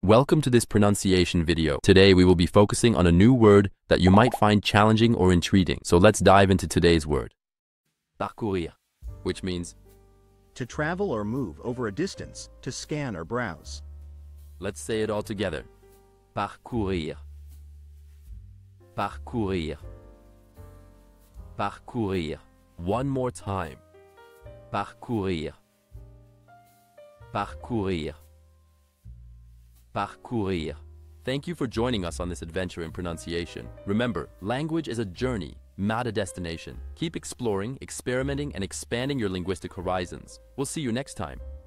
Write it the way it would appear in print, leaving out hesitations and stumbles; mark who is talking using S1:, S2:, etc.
S1: Welcome to this pronunciation video. Today we will be focusing on a new word that you might find challenging or intriguing. So let's dive into today's word. Parcourir, which means
S2: to travel or move over a distance, to scan or browse.
S1: Let's say it all together. Parcourir. Parcourir. Parcourir. One more time. Parcourir. Parcourir. Parcourir. Thank you for joining us on this adventure in pronunciation. Remember, language is a journey, not a destination. Keep exploring, experimenting, and expanding your linguistic horizons. We'll see you next time.